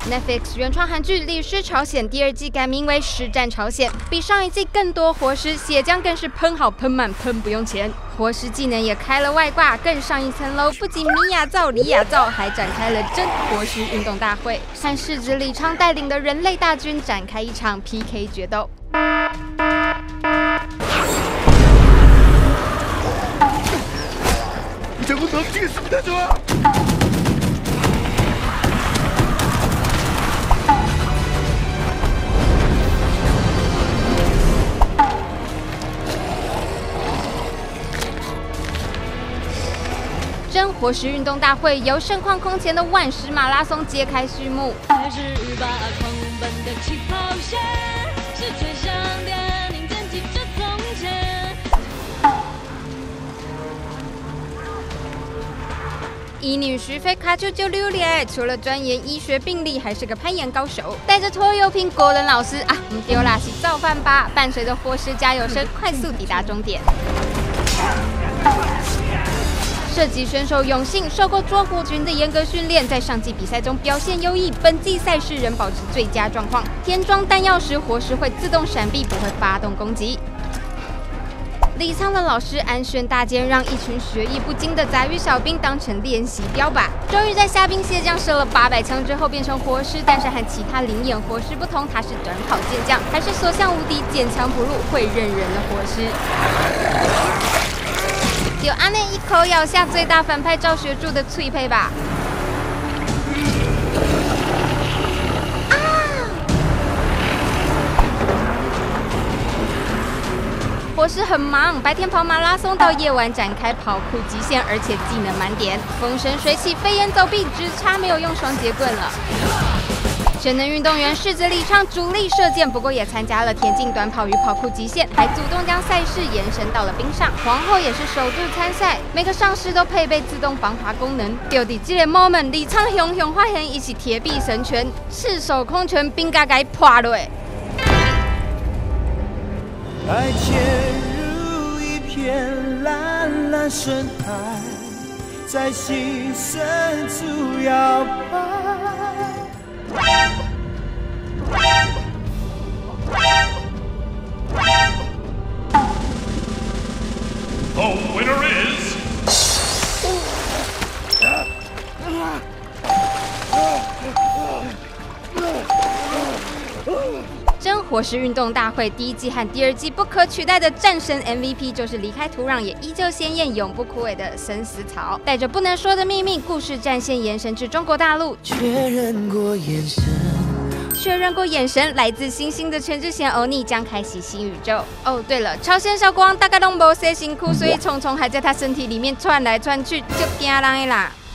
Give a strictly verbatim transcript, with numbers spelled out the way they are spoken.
Netflix 原创韩剧《李氏朝鲜》第二季改名为《实战朝鲜》，比上一季更多活尸，血浆更是喷好喷满，喷不用钱。活尸技能也开了外挂，更上一层楼。不仅米亚造、李亚造，还展开了真活尸运动大会，和世子李昌带领的人类大军展开一场 P K 决斗。 이제부터 넘치겠습니다, 좋아. 真活尸运动大会由盛况空前的万狮马拉松揭开序幕。 开始把狂奔的起跑线，是最想念您惦记着从前。 医女徐飞卡就就溜咧，除了钻研医学病例，还是个攀岩高手。带着拖油瓶果仁老师啊，唔丢啦，是造饭吧？伴随着活尸加油声，快速抵达终点。射击选手永信受过捉虎群的严格训练，在上季比赛中表现优异，本季赛事仍保持最佳状况。填装弹药时，活尸会自动闪避，不会发动攻击。 李沧的老师安轩大剑让一群学艺不精的杂鱼小兵当成练习标靶。周瑜在虾兵蟹将射了八百枪之后变成活尸，但是和其他灵眼活尸不同，他是短跑健将，还是所向无敌、坚强不入、会认人的活尸。有阿内一口咬下最大反派赵学柱的脆配吧。 活尸很忙，白天跑马拉松，到夜晚展开跑酷极限，而且技能满点，风生水起，飞檐走壁，只差没有用双节棍了。全能运动员世子李昌主力射箭，不过也参加了田径短跑与跑酷极限，还主动将赛事延伸到了冰上。皇后也是首度参赛，每个上士都配备自动防滑功能。就在这个 moment， 李昌雄雄发现一起铁臂神拳，赤手空拳冰嘎嘎破落。 爱潜入一片蓝蓝深海，在心深处摇摆。 The winner is. 真活尸运动大会第一季和第二季不可取代的战神 M V P 就是离开土壤也依旧鲜艳、永不枯萎的生死草。带着不能说的秘密，故事战线延伸至中国大陆。 确认过眼神， 确认过眼神，来自星星的全智贤欧尼将开启新宇宙。哦，对了，朝鲜小国王大概都没些辛苦，所以虫虫还在他身体里面窜来窜去，就惊人的啦。